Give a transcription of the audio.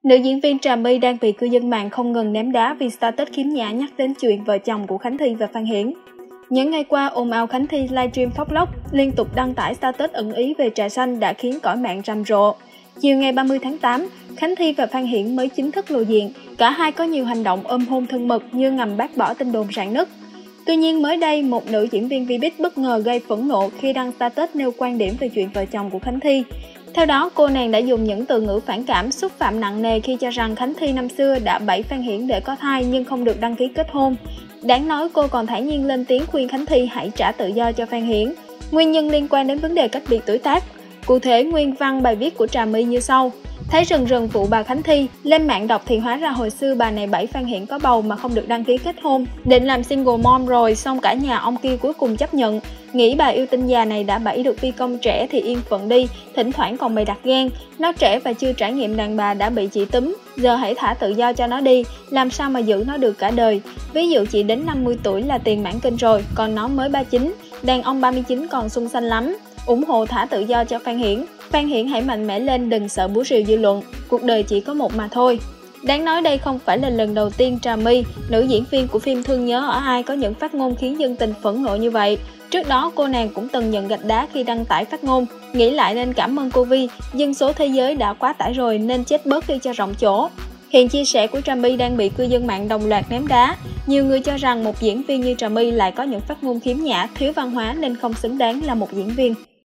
Nữ diễn viên Trà My đang bị cư dân mạng không ngừng ném đá vì status khiếm nhã nhắc đến chuyện vợ chồng của Khánh Thi và Phan Hiển. Những ngày qua, ồn ào Khánh Thi livestream vlog liên tục đăng tải status ẩn ý về trà xanh đã khiến cõi mạng rầm rộ. Chiều ngày 30 tháng 8, Khánh Thi và Phan Hiển mới chính thức lộ diện. Cả hai có nhiều hành động ôm hôn thân mật như ngầm bác bỏ tin đồn rạn nứt. Tuy nhiên mới đây, một nữ diễn viên Vbiz bất ngờ gây phẫn nộ khi đăng status nêu quan điểm về chuyện vợ chồng của Khánh Thi. Theo đó, cô nàng đã dùng những từ ngữ phản cảm, xúc phạm nặng nề khi cho rằng Khánh Thi năm xưa đã bẫy Phan Hiển để có thai nhưng không được đăng ký kết hôn. Đáng nói, cô còn thản nhiên lên tiếng khuyên Khánh Thi hãy trả tự do cho Phan Hiển. Nguyên nhân liên quan đến vấn đề cách biệt tuổi tác. Cụ thể, nguyên văn bài viết của Trà My như sau. Thấy rần rần vụ bà Khánh Thi, lên mạng đọc thì hóa ra hồi xưa bà này bẫy Phan Hiển có bầu mà không được đăng ký kết hôn. Định làm single mom rồi, xong cả nhà ông kia cuối cùng chấp nhận. Nghĩ bà yêu tinh già này đã bẫy được phi công trẻ thì yên phận đi, thỉnh thoảng còn bày đặt ghen. Nó trẻ và chưa trải nghiệm đàn bà đã bị chị túm, giờ hãy thả tự do cho nó đi, làm sao mà giữ nó được cả đời. Ví dụ chị đến 50 tuổi là tiền mãn kinh rồi, còn nó mới 39, đàn ông 39 còn sung xanh lắm. Ủng hộ thả tự do cho Phan Hiển. Phan Hiển hãy mạnh mẽ lên, đừng sợ búa rìu dư luận. Cuộc đời chỉ có một mà thôi. Đáng nói đây không phải là lần đầu tiên Trà My, nữ diễn viên của phim Thương Nhớ Ở Ai có những phát ngôn khiến dân tình phẫn nộ như vậy. Trước đó cô nàng cũng từng nhận gạch đá khi đăng tải phát ngôn. Nghĩ lại nên cảm ơn cô Vi, dân số thế giới đã quá tải rồi nên chết bớt đi cho rộng chỗ. Hiện chia sẻ của Trà My đang bị cư dân mạng đồng loạt ném đá. Nhiều người cho rằng một diễn viên như Trà My lại có những phát ngôn khiếm nhã, thiếu văn hóa nên không xứng đáng là một diễn viên.